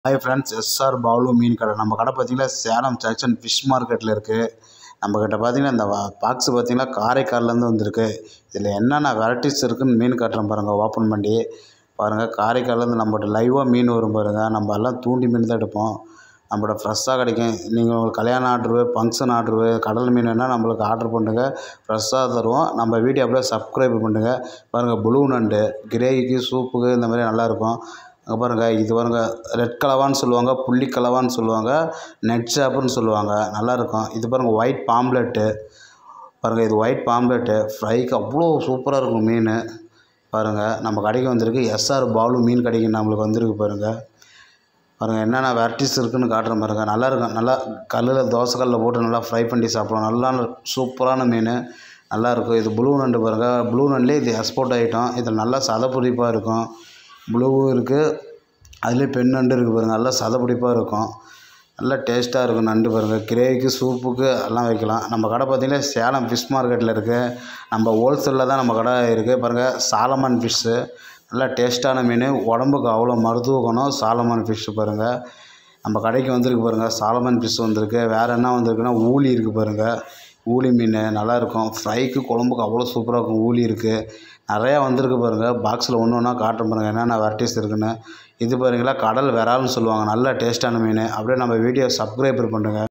Hi friends, SR Balu மீன் கடை. நம்ம கடை பார்த்தீங்கன்னா சேலம் ஜங்ஷன் ஃபிஷ் மார்க்கெட்டில் இருக்குது. நம்மக்கிட்ட பார்த்தீங்கன்னா இந்த பாக்ஸ் பார்த்தீங்கன்னா காரைக்கால்லேருந்து வந்திருக்கு. இதில் என்னென்ன வெரைட்டிஸ் இருக்குதுன்னு மீன் காட்டுறோம் பாருங்கள். ஓப்பன் பண்ணி பாருங்கள். காரைக்கால்லேருந்து நம்மகிட்ட லைவாக மீன் வரும் பாருங்கள். நம்ம எல்லாம் தூண்டி மீன் தான் எடுப்போம். நம்மளோட ஃப்ரெஷ்ஷாக கிடைக்கும். நீங்கள் உங்களுக்கு கல்யாண ஆர்டரு, ஃபங்க்ஷன் ஆர்டரு, கடல் மீன் வேணால் நம்மளுக்கு ஆர்டர் பண்ணுங்கள். ஃப்ரெஷ்ஷாக தருவோம். நம்ம வீடியோ அப்படியே சப்ஸ்கிரைப் பண்ணுங்கள். பாருங்கள், ப்ளூ நண்டு கிரேவிக்கு, சூப்புக்கு இந்த மாதிரி நல்லாயிருக்கும். அங்கே பாருங்கள், இது பாருங்கள், ரெட் கலவான்னு சொல்லுவாங்க, புள்ளி கலவான்னு சொல்லுவாங்க, நெட் ஷாப்புன்னு சொல்லுவாங்க. நல்லாயிருக்கும். இது பாருங்கள், ஒயிட் பாம்ப்ளெட்டு பாருங்கள். இது ஒயிட் பாம்ப்ளெட்டு ஃப்ரைக்கு அவ்வளோ சூப்பராக இருக்கும் மீன். பாருங்கள், நம்ம கடைக்கு வந்திருக்கு. எஸ்ஆர் பாலு மீன் கடைக்கு நம்மளுக்கு வந்திருக்கு பாருங்கள். பாருங்கள், என்னென்ன வெரைட்டிஸ் இருக்குதுன்னு காட்டுறேன் பாருங்கள். நல்லாயிருக்கும். நல்லா தோசைக்கல்லில் போட்டு நல்லா ஃப்ரை பண்ணி சாப்பிடலாம். நல்லா சூப்பரான மீன், நல்லாயிருக்கும். இது ப்ளூ நண்டு பாருங்கள். ப்ளூ நண்டுலேயே இது எக்ஸ்போர்ட் ஐட்டம். இதில் நல்லா சதைப்பிடிப்பாக இருக்கும். ப்ளூவும் இருக்குது, அதுலேயே பெண் நண்டு இருக்குது பாருங்கள். நல்லா சதைப்பிடிப்பாக இருக்கும், நல்லா டேஸ்ட்டாக இருக்கும் நண்டு பாருங்கள். கிரேவிக்கு, சூப்புக்கு எல்லாம் வைக்கலாம். நம்ம கடை பார்த்திங்கன்னா சேலம் ஃபிஷ் மார்க்கெட்டில் இருக்குது. நம்ம ஹோல்சேலில் தான் நம்ம கடை இருக்குது பாருங்கள். சாலமன் ஃபிஷ்ஷு நல்லா டேஸ்ட்டான மீன், உடம்புக்கு அவ்வளோ மருத்துவ குணம். சாலமன் ஃபிஷ்ஷு பாருங்கள். நம்ம கடைக்கு வந்திருக்கு பாருங்கள். சாலமன் ஃபிஷ் வந்திருக்கு. வேறு என்ன வந்திருக்குன்னா ஊளி இருக்குது பாருங்கள். ஊளி மீன் நல்லாயிருக்கும். ஃப்ரைக்கு, குழம்புக்கு அவ்வளோ சூப்பராக இருக்கும். ஊளி இருக்குது, நிறையா வந்திருக்கு பாருங்கள். பாக்ஸில் ஒன்று ஒன்றா காட்டுறேன் பாருங்கள் என்னென்ன வெரைட்டிஸ் இருக்குதுன்னு. இது பாருங்களா, கடல் விரால்னு சொல்லுவாங்க. நல்ல டேஸ்ட்டான மீன். அப்படியே நம்ம வீடியோ சப்ஸ்கிரைபர் பண்ணுங்கள்.